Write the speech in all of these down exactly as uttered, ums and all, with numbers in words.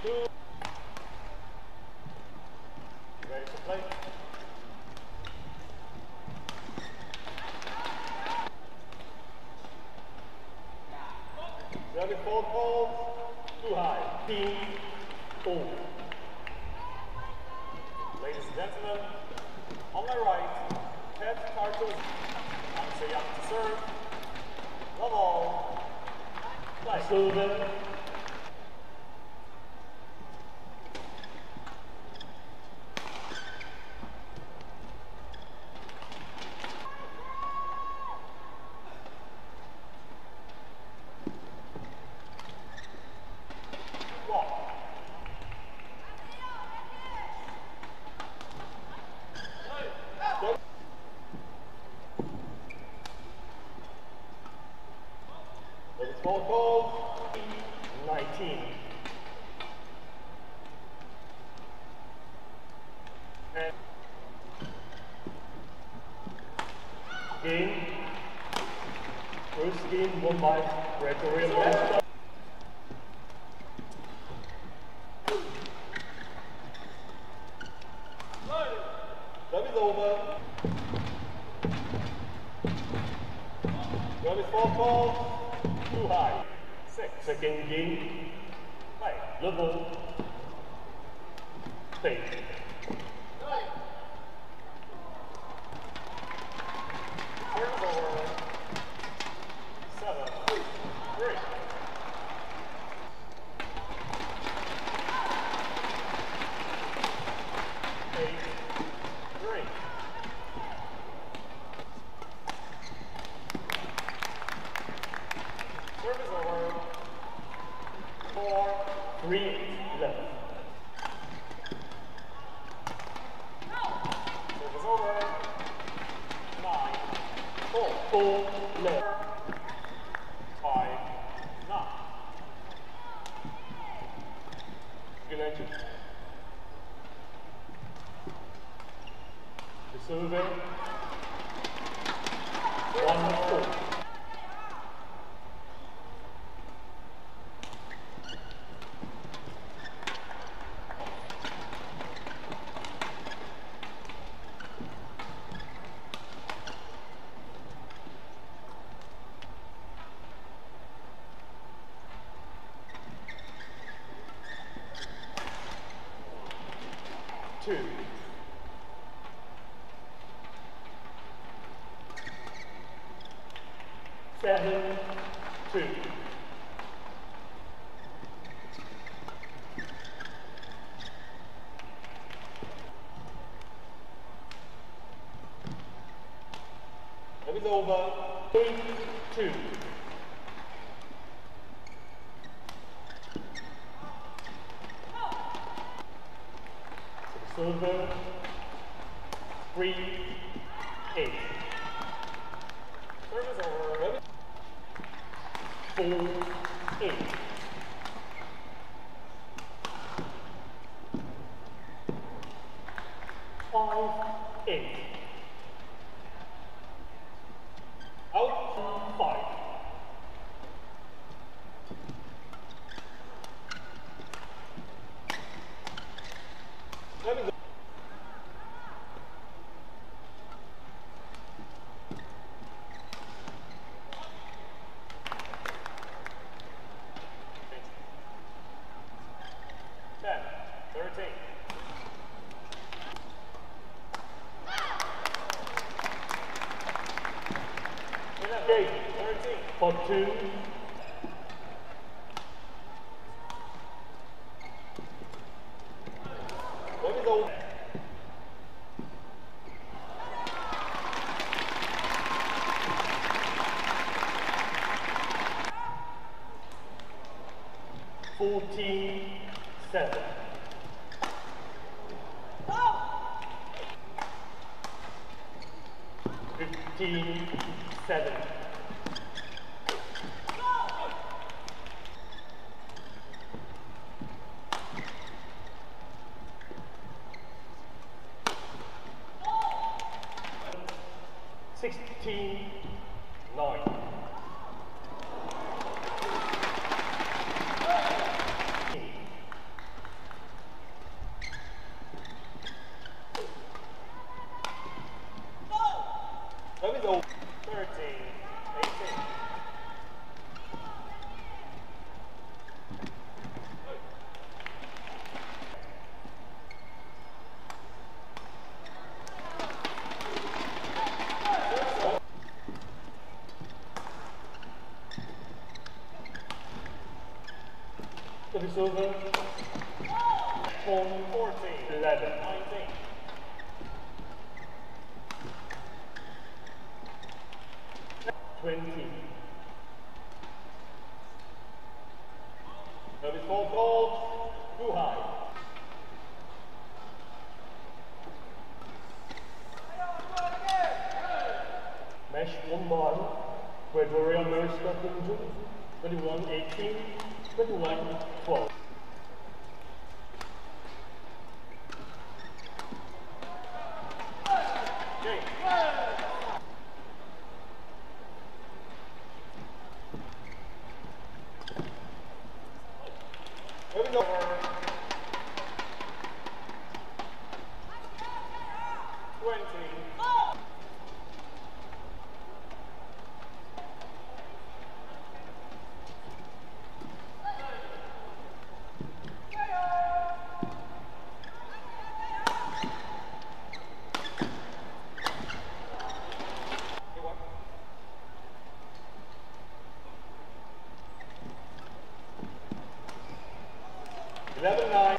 two. Ready to play? Ready for ball, too high, team, four. Ladies and gentlemen, on my right, Ted Cartos, I'm Sayang to serve, love all, play. Silver. Ball called, nineteen. And game, first game won by Pretoria West. Love is over. Love is four balls. Too high. Six. Second game. Play. Level. Take. Turn over. Seven. Three. Eight. Three. Service over. Four, three, left. Service over. Nine, four, four, left. Five, nine. Good night. The server. One, four. Two. Seven, two. That is over. Eight, two. Silver, three, eight. Service over. Four, eight. Five, eight. Out, five. Let me go. Ten, thirteen. Eight, thirteen. For two. Let me go. Fourteen, seven. Fifteen, seven. Sixteen, nine. Service over. Home fourteen. eleven. nineteen. twenty. Service ball called. Too high. Mesh one ball. Gregory America Kunjun. twenty-one eighteen. twenty-one twelve. Moving over. twenty. eleven nine.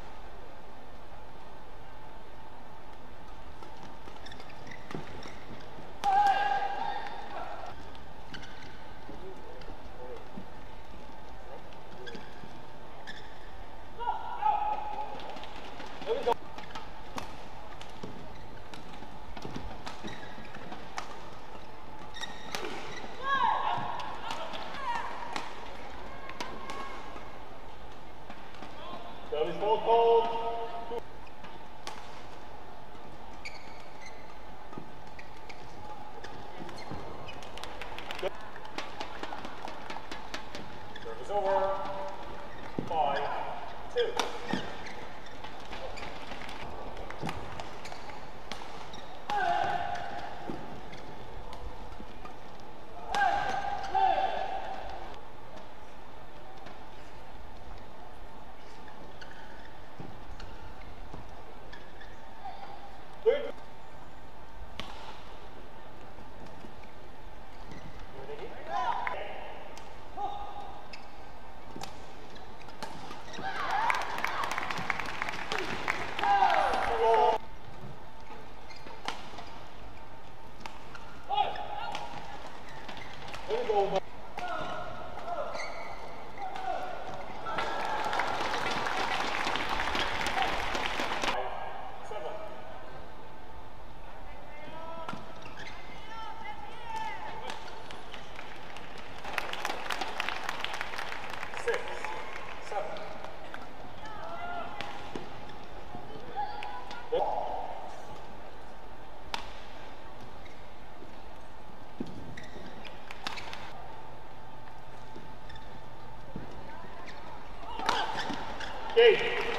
Service ball called. Service over. Five, two. Over. Seven. Six. Seven. Eight.